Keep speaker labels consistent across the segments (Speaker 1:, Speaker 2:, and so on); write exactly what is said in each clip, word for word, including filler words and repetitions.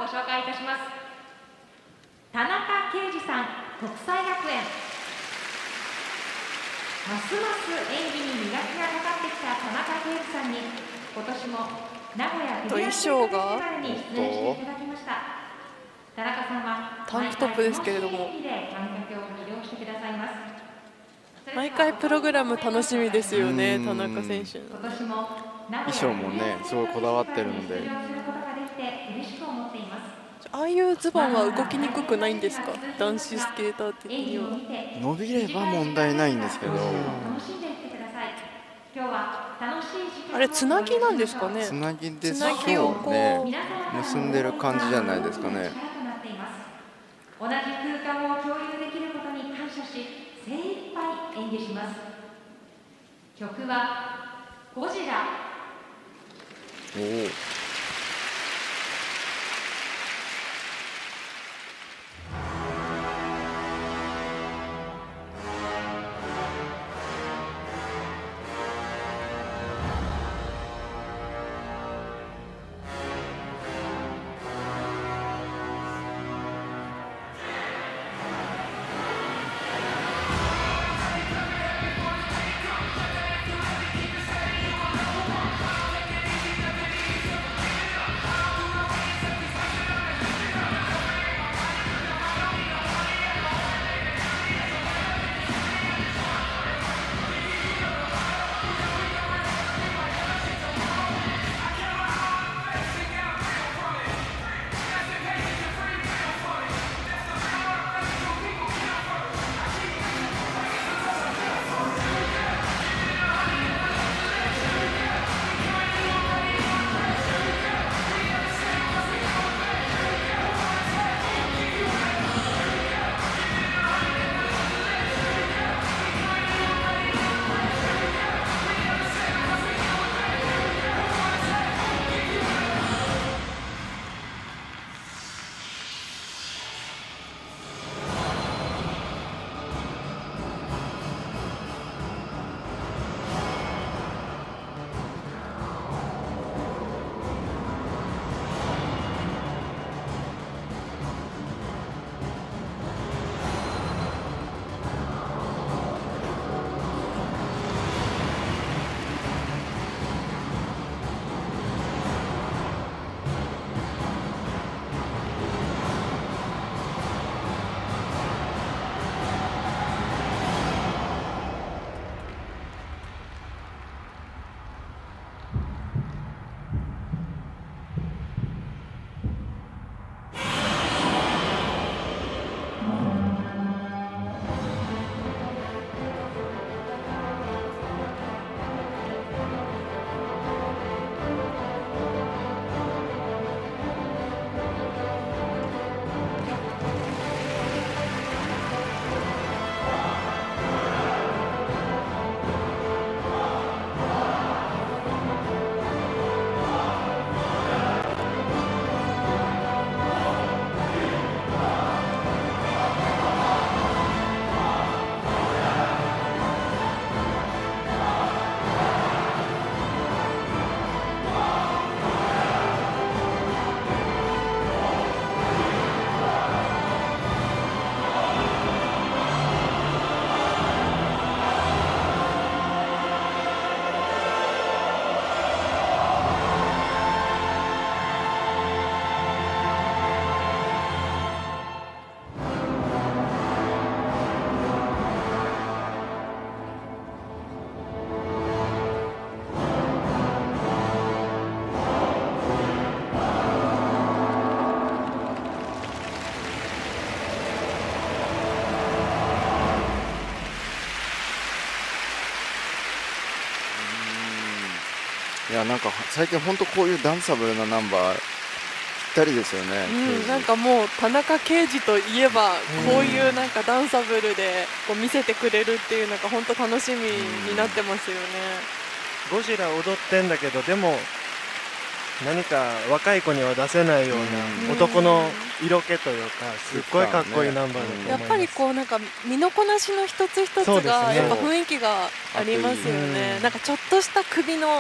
Speaker 1: 紹介いたします。田中啓二さん、国際学園。ますます演技に磨きがかかってきた田中啓二さんに、今年も名古屋フィギュアスケートフェスティバルに出演していただきました。田中さんは
Speaker 2: タンクトップですけれども、毎回プログラム楽しみですよね、田中選手の
Speaker 3: 衣装もねすごいこだわってるんで。
Speaker 2: ああいうズボンは動きにくくないんですか、男子スケーター的には。
Speaker 3: 伸びれば問題ないんですけど、
Speaker 2: あれつなぎなんですかね。
Speaker 3: つなぎでしょうね。結んでる感じじゃないですかね。
Speaker 1: 同じ空間を共有できることに感謝し、精一杯演技します。曲はゴジラ。
Speaker 3: おお。いやなんか最近本当こういうダンサブルなナンバーぴったりですよね。
Speaker 2: うん、なんかもう田中啓二といえばこういうなんかダンサブルでこう見せてくれるっていうのが本当楽しみになってますよね。
Speaker 4: ゴジラ踊ってんだけどでも何か若い子には出せないような男の色気というかすっごいかっこいいナンバーだと思います。
Speaker 2: やっぱりこうなんか身のこなしの一つ一つがやっぱ雰囲気がありますよね。なんかちょっとした首の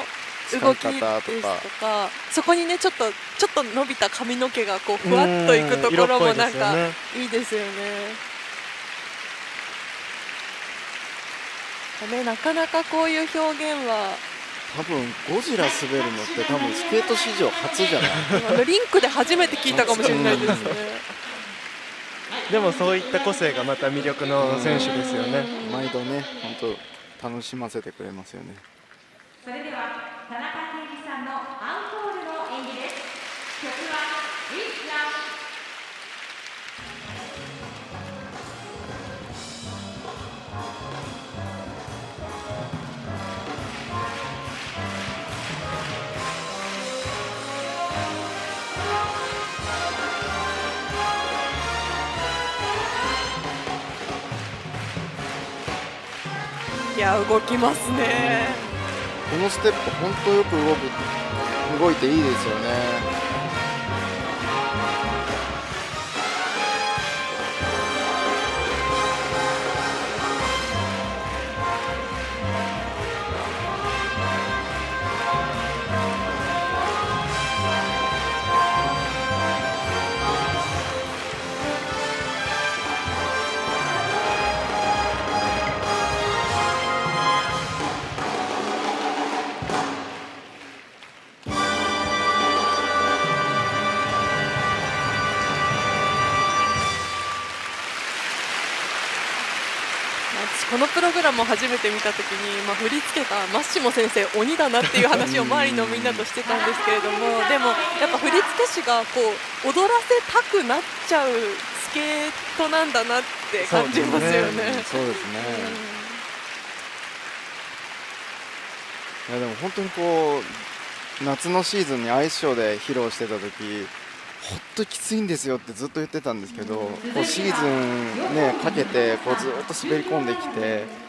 Speaker 3: 使
Speaker 2: 動きです
Speaker 3: い方と
Speaker 2: と
Speaker 3: か
Speaker 2: か、そこにねちょっとちょっと伸びた髪の毛がこうふわっといくところもなんかいいですよね。ね、なかなかこういう表現は
Speaker 3: 多分ゴジラ滑るのって多分スケート史上初じゃない
Speaker 2: あのリンクで初めて聞いたかもしれないですね。
Speaker 4: でもそういった個性がまた魅力の選手ですよね。
Speaker 3: 毎度ね本当楽しませてくれますよね。
Speaker 1: それでは田中圭司さんのアンコールの演技です。曲は「リッナ」。
Speaker 2: いや動きますね。
Speaker 3: このステップ本当よく動く動いていいですよね。
Speaker 2: このプログラムを初めて見たときに、まあ、振り付けたマッシモ先生鬼だなっていう話を周りのみんなとしてたんですけれども、でもやっぱ振付師がこう踊らせたくなっちゃうスケートなんだなって感じますよね。
Speaker 3: そうですね。いやでも本当にこう夏のシーズンにアイスショーで披露してた時本当にきついんですよってずっと言ってたんですけど、こうシーズンねかけてこうずっと滑り込んできて